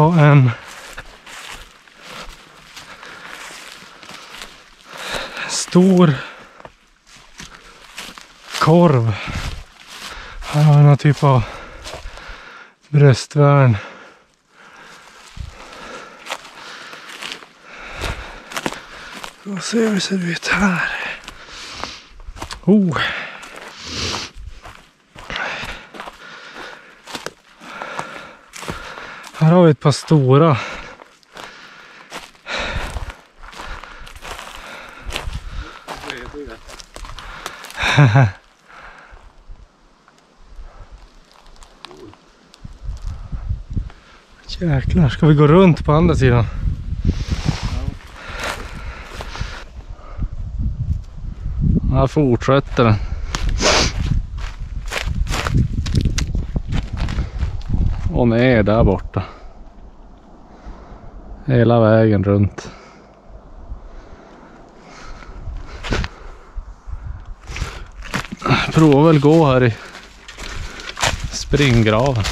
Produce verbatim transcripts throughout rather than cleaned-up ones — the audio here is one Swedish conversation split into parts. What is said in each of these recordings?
ha en stor korv. Här har vi någon typ av bröstvärn. Och se hur det ser ut här. Oh. Här har vi ett par stora. Jäklar, ska vi gå runt på andra sidan? Här fortsätter den. Och ner där borta. Hela vägen runt. Prova väl gå här i springgraven.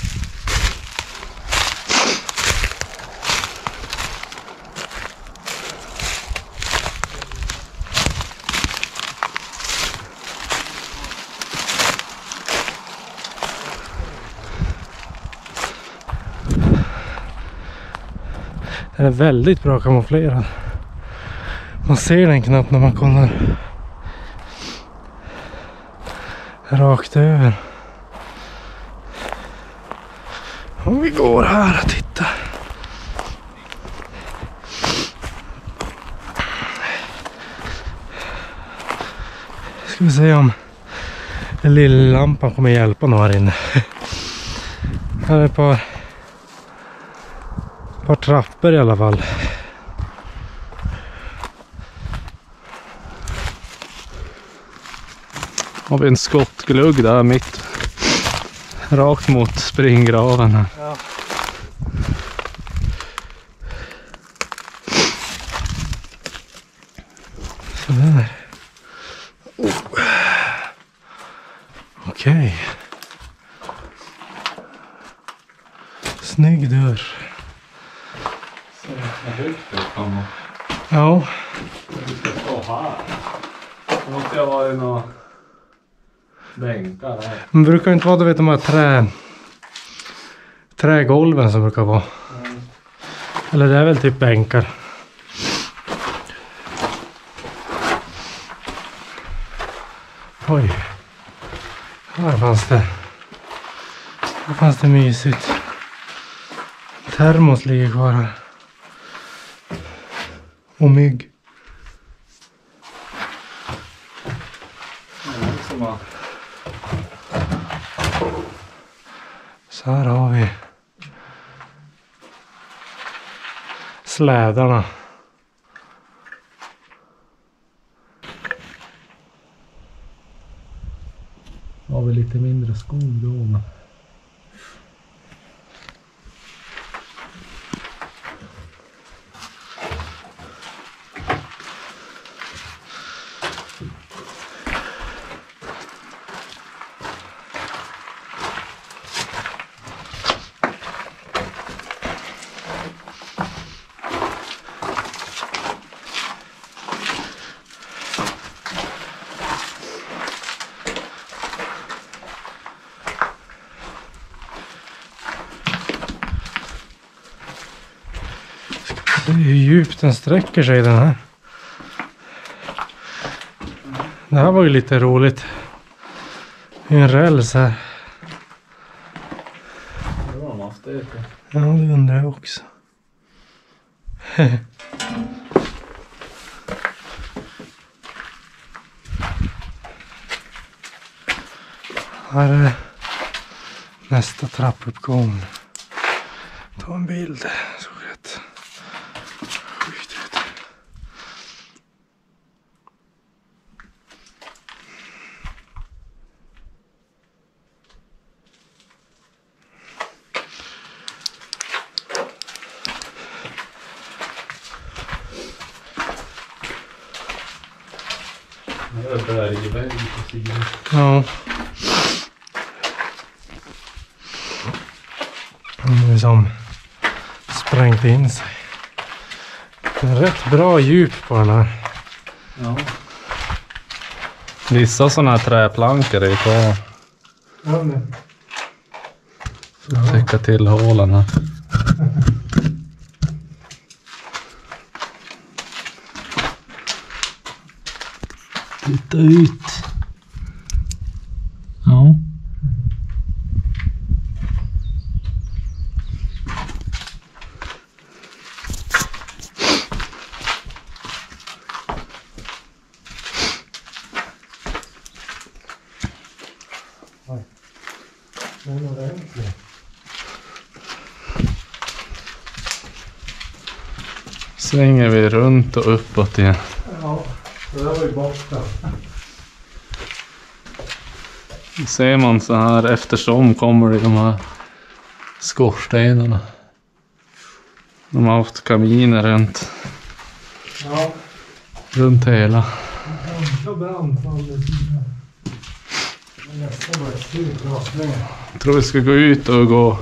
Den är väldigt bra kamouflerad. Man ser den knappt när man kollar rakt över. Om vi går här och tittar. Ska vi se om den lilla lampan kommer hjälpa någon här inne. Här är ett par Ett par trappor i alla fall. Har vi en skottglugg där mitt rakt mot springgraven här. Ja. Så där. Oh. Okej. Okay. Snygg dörr. Ja. Vi ska stå här. Det måste jag vara i några bänkar här. Men brukar inte vara, du vet, de här trä trägolven som brukar vara. Mm. Eller det är väl typ bänkar. Oj. Här fanns det. Här fanns det mysigt. Termos ligger kvar här. Och mygg. Så här har vi slädarna. Har vi lite mindre skog då. Det är hur djupt den sträcker sig, den här. Det här var ju lite roligt. En räls här. Det var man haft det. Ja, det undrar jag också. Här är nästa trappuppgång. Ta en bild. Så rätt. Sjukt ut. Det är bergväg på sidan. Ja. Nu är som trängt in sig. Det är rätt bra djup på den här. Ja. Vissa sådana här träplankor är kvar. Ja, men. För att täcka till hålen här. Titta ut. Ja. Oj. Det är nog ordentligt. Svänger vi runt och uppåt igen. Ja, det där var ju borta. Ser man så här eftersom kommer det de här skorstenarna. De har haft kaminer runt, Ja, runt hela. ganska brant på andra sidan. Men jag ska bara styrt rakt ner. Jag tror vi ska gå ut och gå,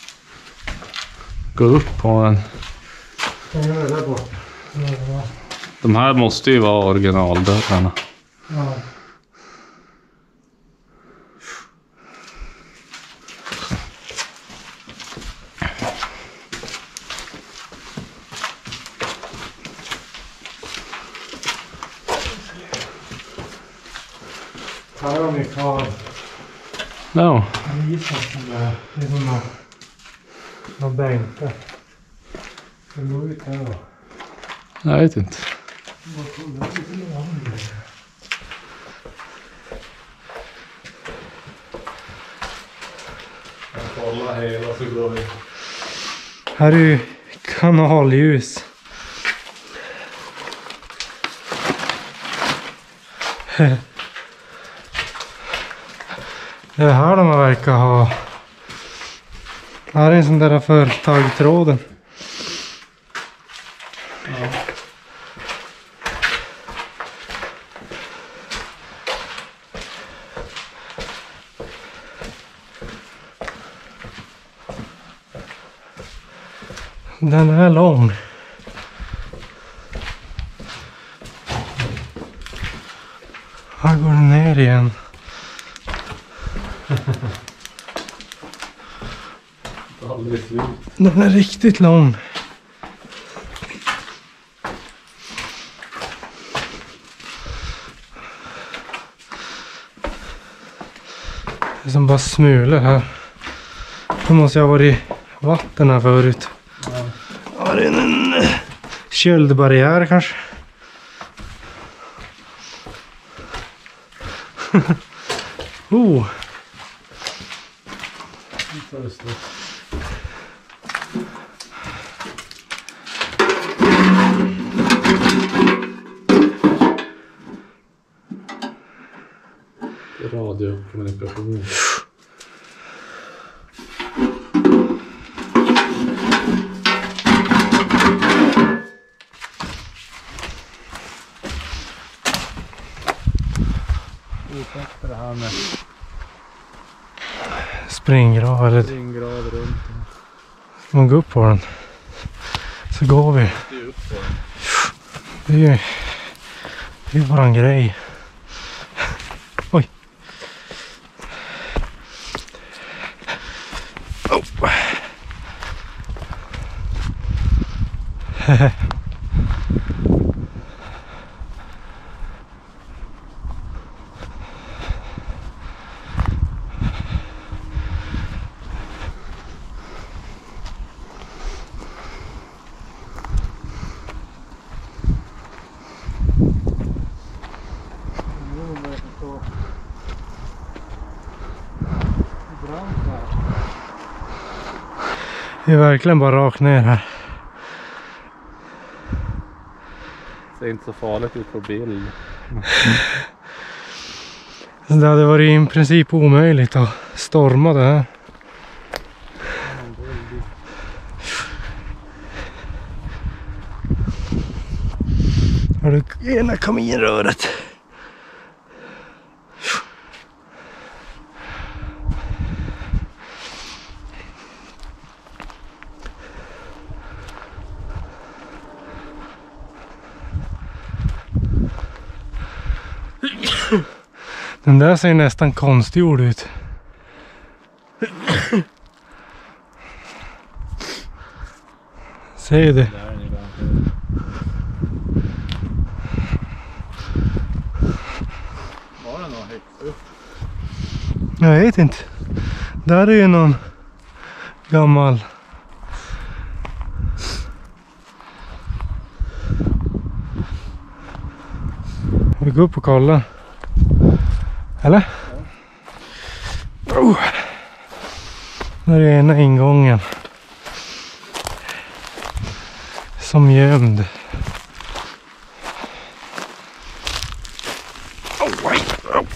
gå upp på en. Kan jag göra det där borta? Ja. De här måste ju vara originaldörrarna. Ja. Här har vi kvar. Ja. Jag gissar som det är. Det är som några, några bänkar. Ska vi gå ut här då? Jag vet inte. Jag kollar hela så går vi. Här är ju kanalljus. Det är här de verkar ha. Här är en sån där för taggtråden. Ja. Den är lång. Här går den ner igen. Aldrig slut. Den är riktigt lång. Det är som bara smulor här. Det måste jag ha varit vatten här förut. Ja. Var det en eh, köldbarriär kanske? oh. Så är det stort. Radiokommunikation. Ursäkta det här med Springgrav eller springgrav runt. ska man gå upp på den? Så går vi. Det är upp på den. Det är ju det är ju våran grej. Oj. Oh. Det är verkligen bara rakt ner här. Det ser inte så farligt ut på bild. Så det hade varit i princip omöjligt att storma det här. Har du ena kaminröret? Den där ser nästan konstgjord ut. Ser du? Var det någon högt upp? Jag vet inte. Där är ju någon gammal. Vi går upp och kollar. Eller? Ja. Oh. Där är ena ingången. Som gömd. Oh, oh.